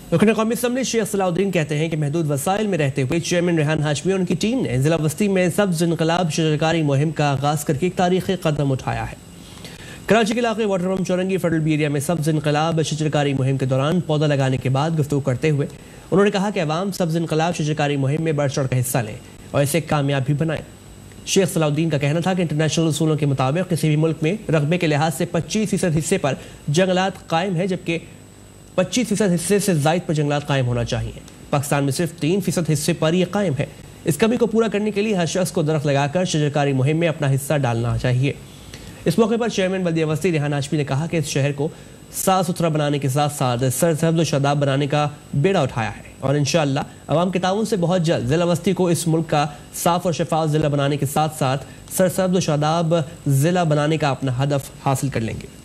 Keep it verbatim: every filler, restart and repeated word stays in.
रुकन कौमी असम्बली शेख सलाउद्दीन कहते हैं कि महदूद वसाइल में रहते हुए चेयरमैन रेहान हाशमी और उनकी टीम ने जिला बस्ती में सब्ज इनकलाब शजरकारी मुहिम का आगाज करके एक तारीखी कदम उठाया है। कराची के इलाके water pump Chowrangi federal B area में सब्ज इनकलाब शजरकारी मुहिम के दौरान पौधा लगाने के बाद गुफ्तगू करते हुए उन्होंने कहा कि अवाम सब्ज इनकलाब शजरकारी मुहिम में बढ़ चढ़ कर हिस्सा लें और इसे कामयाब भी बनाएं। शेख सलाउद्दीन का कहना था कि इंटरनेशनल उसूलों के मुताबिक किसी भी मुल्क में रकबे के लिहाज से पच्चीस फीसद हिस्से पर जंगलात कायम है, जबकि पच्चीस फीसद हिस्से से जायद पर जंगलात कायम होना चाहिए। पाकिस्तान में सिर्फ तीन फीसद हिस्से पर यह कायम है। इस कमी को पूरा करने के लिए हर शख्स को दरख्त लगाकर शजरकारी मुहिम में अपना हिस्सा डालना चाहिए। इस मौके पर चेयरमैन बल्दिया बस्ती रेहान हाशमी ने कहा कि इस शहर को साफ सुथरा बनाने के साथ साथ सरसब्ज और शादाब बनाने का बेड़ा उठाया है और इंशाअल्लाह अवाम के ताउन से बहुत जल्द जिला बस्ती को इस मुल्क का साफ और शफाफ जिला बनाने के साथ साथ सरसब्ज और शादाब जिला बनाने का अपना हदफ हासिल कर लेंगे।